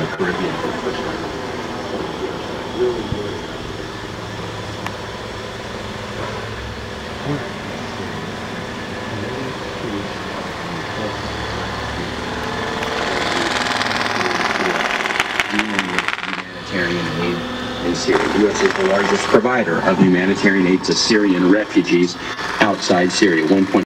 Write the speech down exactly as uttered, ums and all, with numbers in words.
the Caribbean. Humanitarian aid in Syria. The U S is the largest provider of humanitarian aid to Syrian refugees outside Syria. one point